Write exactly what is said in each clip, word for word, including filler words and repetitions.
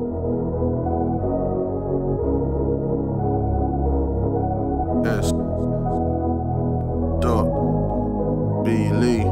S. Dot. B. Lee.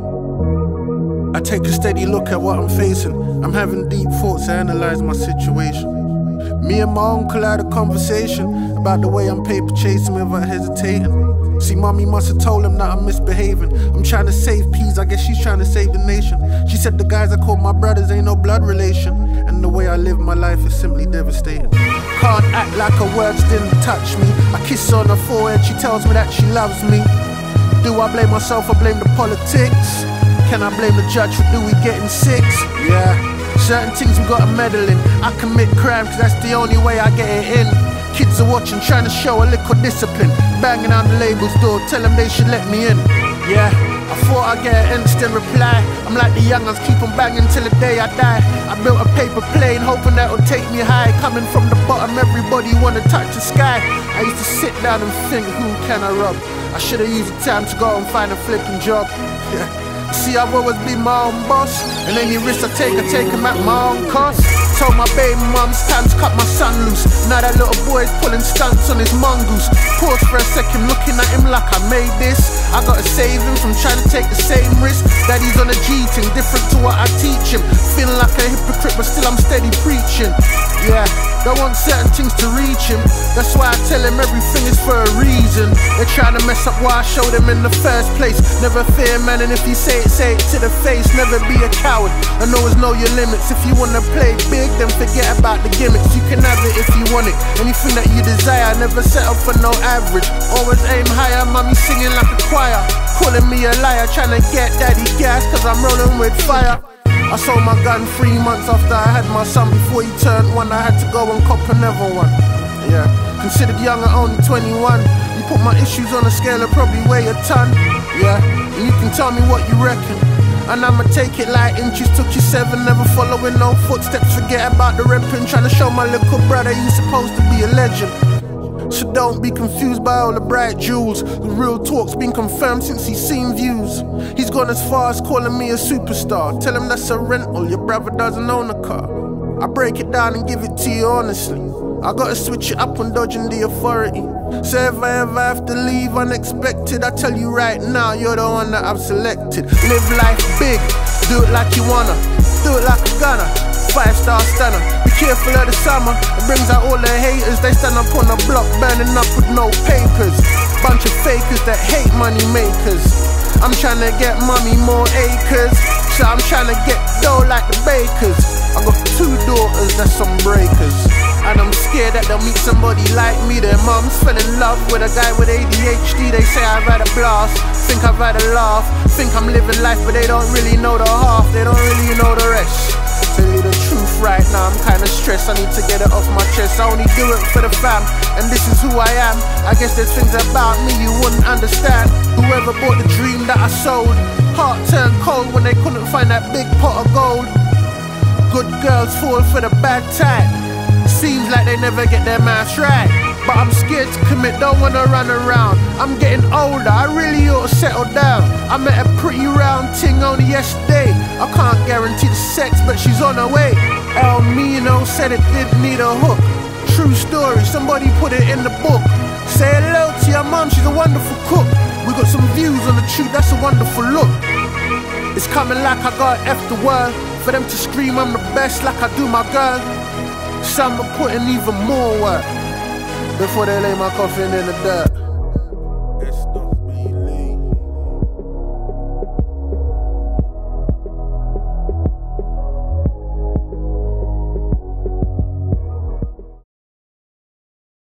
I take a steady look at what I'm facing. I'm having deep thoughts, I analyze my situation. Me and my uncle had a conversation about the way I'm paper chasing without hesitating. See, mommy must have told him that I'm misbehaving. I'm trying to save peas, I guess she's trying to save the nation. She said the guys I call my brothers ain't no blood relation, and the way I live my life is simply devastating. Can't act like her words didn't touch me. I kiss her on her forehead, she tells me that she loves me. Do I blame myself or blame the politics? Can I blame the judge for do we getting six? Yeah, certain things we gotta meddle in. I commit crime cause that's the only way I get it in. Kids are watching, trying to show a little discipline. Banging on the label's door, tell them they should let me in. Yeah, I thought I'd get an instant reply. I'm like the young ones, keep on banging till the day I die. I built a paper plane, hoping that would take me high. Coming from the bottom, everybody wanna touch the sky. I used to sit down and think, who can I rob? I should've used the time to go and find a flipping job. Yeah. See, I've always been my own boss, and any risks I take, I take them at my own cost. Told my baby mum it's time to cut my son loose. Now that little boy's pulling stunts on his mongoose. Pause for a second, looking at him like I made this. I gotta save him from trying to take the same risk. Daddy's on a G thing, different to what I teach him. Feeling like a hypocrite, but still I'm steady preaching. Yeah, don't want certain things to reach him. That's why I tell him everything is for a reason. They're trying to mess up why I showed him in the first place. Never fear man, and if you say it, say it to the face. Never be a coward, and always know your limits. If you wanna play big, then forget about the gimmicks. You can have it if you want it, anything that you desire. Never settle for no average, always aim higher. Mommy singing like a choir, calling me a liar, trying to get daddy gas cause I'm rolling with fire. I sold my gun three months after I had my son. Before he turned one, I had to go and cop another one. Yeah, considered young at only twenty-one. You put my issues on a scale of probably weigh a ton. Yeah, and you can tell me what you reckon, and I'ma take it like inches. Took you seven, never following no footsteps. Forget about the repping, trying to show my little brother he's supposed to be a legend. So don't be confused by all the bright jewels. The real talk's been confirmed since he's seen views. He's gone as far as calling me a superstar. Tell him that's a rental, your brother doesn't own a car. I break it down and give it to you honestly. I gotta switch it up when dodging the authority. So if I ever have to leave unexpected, I tell you right now, you're the one that I've selected. Live life big, do it like you wanna, do it like a gunner, five star stunner. Be careful of the summer, it brings out all the haters. They stand up on the block, burning up with no papers. Bunch of fakers that hate money makers. I'm trying to get mommy more acres, so I'm trying to get dough like the bakers. I got two daughters that's some breakers, and I'm scared that they'll meet somebody like me. Their mums fell in love with a guy with A D H D. They say I've had a blast, think I've had a laugh, think I'm living life, but they don't really know the half, they don't really know the rest. Tell you the truth right now, I'm kinda stressed, I need to get it off my chest. I only do it for the fam, and this is who I am. I guess there's things about me you wouldn't understand. Whoever bought the dream that I sold, heart turned cold when they couldn't find that big pot of gold. Good girls fall for the bad type, seems like they never get their mouths right. But I'm scared to commit, don't wanna run around. I'm getting older, I really ought to settle down. I met a pretty round ting only yesterday. I can't guarantee the sex, but she's on her way. El Mino said it didn't need a hook. True story, somebody put it in the book. Say hello to your mum, she's a wonderful cook. We got some views on the truth, that's a wonderful look. It's coming like I got F the world, for them to scream I'm the best like I do my girl. Some are putting even more work before they lay my coffin in the dirt.